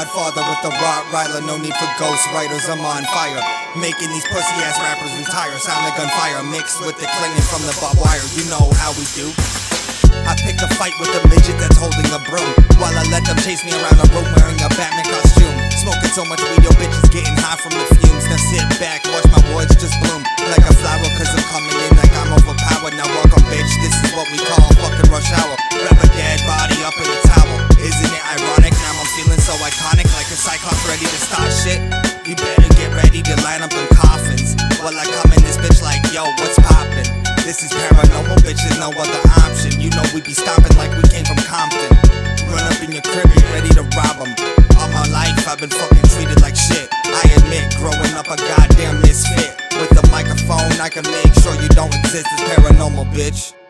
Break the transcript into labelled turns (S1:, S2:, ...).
S1: Godfather with the rottweiler, no need for ghostwriters, I'm on fire. Making these pussy ass rappers retire, sound like gunfire mixed with the clinging from the barbed wire. You know how we do. I pick a fight with a midget that's holding a broom, while I let them chase me around a room wearing a Batman costume. Smoking so much weed, your bitch is getting high from the fumes. Now sit back, watch my words just bloom like a flower, cause I'm coming in like I'm overpowered. Now welcome bitch, this is what we call fucking rush hour. Wrap a dead body up in a towel. Isn't it ironic? Now I'm feeling so iconic, like a cyclops ready to start shit. You better get ready to line up in coffins, while I come in this bitch like, yo, what's poppin'? This is paranormal, bitch, there's no other option. You know we be stomping like we came from Compton. Run up in your crib, be ready to rob 'em. All my life I've been fucking treated like shit. I admit, growing up a goddamn misfit. With a microphone I can make sure you don't exist as paranormal, bitch.